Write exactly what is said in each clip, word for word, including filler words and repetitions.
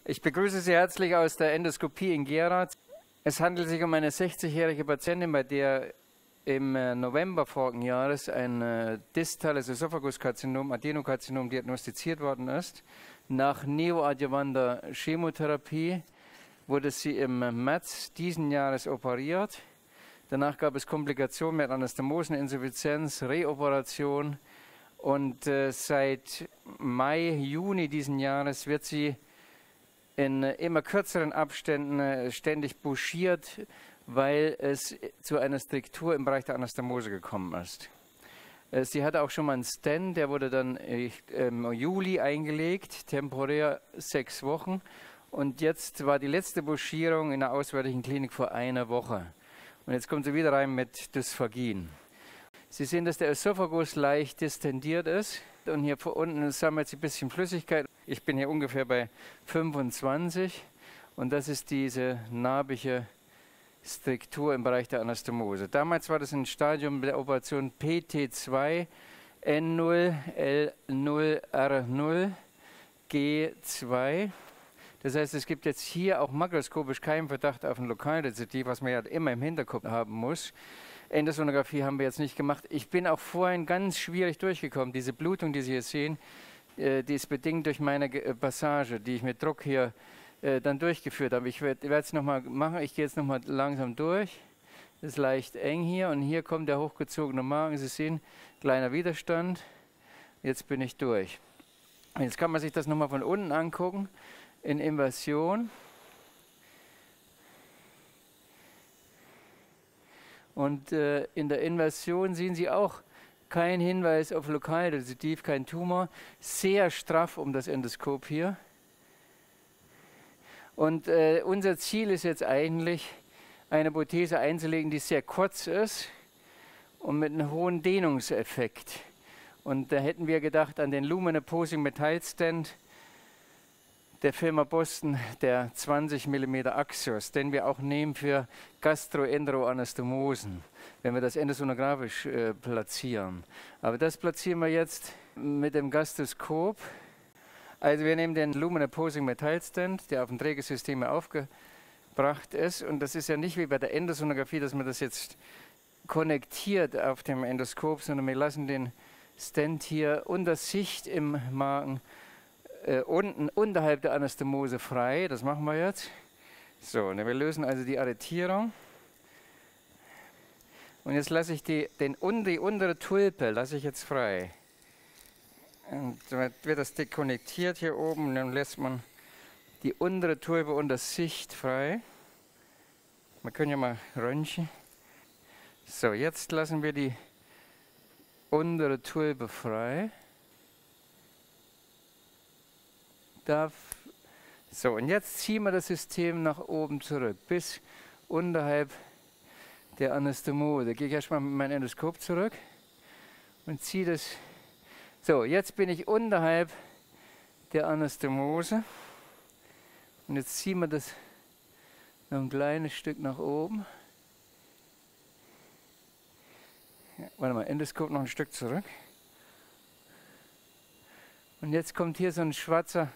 Ich begrüße Sie herzlich aus der Endoskopie in Gera. Es handelt sich um eine sechzigjährige Patientin, bei der im November vorigen Jahres ein äh, distales Ösophaguskarzinom, Adenokarzinom diagnostiziert worden ist. Nach neoadjuvanter Chemotherapie wurde sie im März diesen Jahres operiert. Danach gab es Komplikationen mit Anastomoseninsuffizienz, Reoperation und äh, seit Mai, Juni diesen Jahres wird sie in äh, immer kürzeren Abständen äh, ständig buschiert, weil es zu einer Striktur im Bereich der Anastomose gekommen ist. Äh, sie hatte auch schon mal einen Stent, der wurde dann äh, im Juli eingelegt, temporär sechs Wochen. Und jetzt war die letzte Buschierung in der auswärtigen Klinik vor einer Woche. Und jetzt kommt sie wieder rein mit Dysphagien. Sie sehen, dass der Ösophagus leicht distendiert ist und hier vor unten sammelt sich ein bisschen Flüssigkeit. Ich bin hier ungefähr bei fünfundzwanzig und das ist diese narbige Striktur im Bereich der Anastomose. Damals war das ein Stadium der Operation P T zwei N null L null R null G zwei. Das heißt, es gibt jetzt hier auch makroskopisch keinen Verdacht auf ein Lokalrezidiv, was man ja immer im Hinterkopf haben muss. Endosonographie haben wir jetzt nicht gemacht. Ich bin auch vorhin ganz schwierig durchgekommen. Diese Blutung, die Sie hier sehen, äh, die ist bedingt durch meine äh, Passage, die ich mit Druck hier äh, dann durchgeführt habe. Ich werde es nochmal machen. Ich gehe jetzt nochmal langsam durch. Das ist leicht eng hier und hier kommt der hochgezogene Magen. Sie sehen, kleiner Widerstand. Jetzt bin ich durch. Jetzt kann man sich das nochmal von unten angucken. In Inversion. Und äh, in der Inversion sehen Sie auch keinen Hinweis auf Lokalrezidiv, kein Tumor. Sehr straff um das Endoskop hier. Und äh, unser Ziel ist jetzt eigentlich, eine Prothese einzulegen, die sehr kurz ist und mit einem hohen Dehnungseffekt. Und da hätten wir gedacht an den Lumen Opposing Metallstent der Firma Boston, der zwanzig Millimeter Axios, den wir auch nehmen für Gastroenteroanastomosen, wenn wir das endosonografisch äh, platzieren. Aber das platzieren wir jetzt mit dem Gastroskop. Also wir nehmen den Lumen Opposing Metallstent, der auf dem Trägersystem aufgebracht ist. Und das ist ja nicht wie bei der Endosonographie, dass man das jetzt konnektiert auf dem Endoskop, sondern wir lassen den Stent hier unter Sicht im Magen Äh, unten unterhalb der Anastomose frei. Das machen wir jetzt. So, und wir lösen also die Arretierung. Und jetzt lasse ich die, den, die untere Tulpe lasse ich jetzt frei. Und dann wird das dekonnektiert hier oben und dann lässt man die untere Tulpe unter Sicht frei. Wir können ja mal röntgen. So, jetzt lassen wir die untere Tulpe frei. Darf. So, und jetzt ziehen wir das System nach oben zurück, bis unterhalb der Anastomose. Gehe ich erstmal mit meinem Endoskop zurück und ziehe das. So, jetzt bin ich unterhalb der Anastomose. Und jetzt ziehen wir das noch ein kleines Stück nach oben. Ja, warte mal, Endoskop noch ein Stück zurück. Und jetzt kommt hier so ein schwarzer.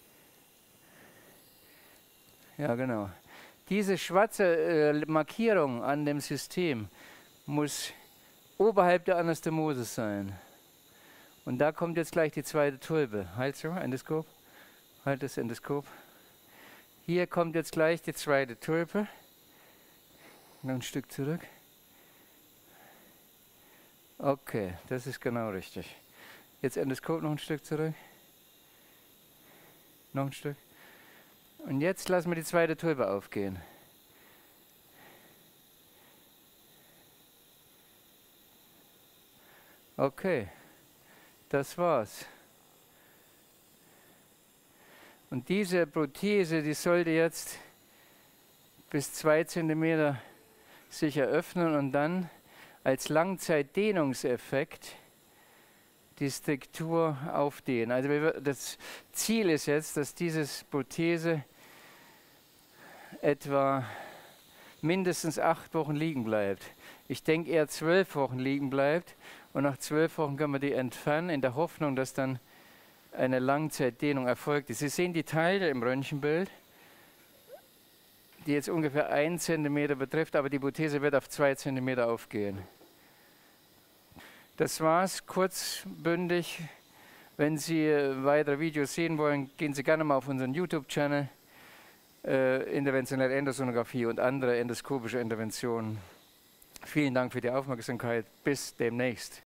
Ja, genau. Diese schwarze äh, Markierung an dem System muss oberhalb der Anastomose sein. Und da kommt jetzt gleich die zweite Tulpe. Halt so, Endoskop. Halt das Endoskop. Hier kommt jetzt gleich die zweite Tulpe. Noch ein Stück zurück. Okay, das ist genau richtig. Jetzt Endoskop noch ein Stück zurück. Noch ein Stück. Und jetzt lassen wir die zweite Tulpe aufgehen. Okay, das war's. Und diese Prothese, die sollte jetzt bis zwei Zentimeter sich eröffnen und dann als Langzeitdehnungseffekt die Struktur aufdehnen. Also das Ziel ist jetzt, dass diese Prothese etwa mindestens acht Wochen liegen bleibt. Ich denke eher zwölf Wochen liegen bleibt und nach zwölf Wochen können wir die entfernen, in der Hoffnung, dass dann eine Langzeitdehnung erfolgte. Sie sehen die Teile im Röntgenbild, die jetzt ungefähr ein Zentimeter betrifft, aber die Hypothese wird auf zwei Zentimeter aufgehen. Das war's, kurzbündig. Wenn Sie weitere Videos sehen wollen, gehen Sie gerne mal auf unseren YouTube-Channel, äh, interventionelle Endosonographie und andere endoskopische Interventionen. Vielen Dank für die Aufmerksamkeit. Bis demnächst.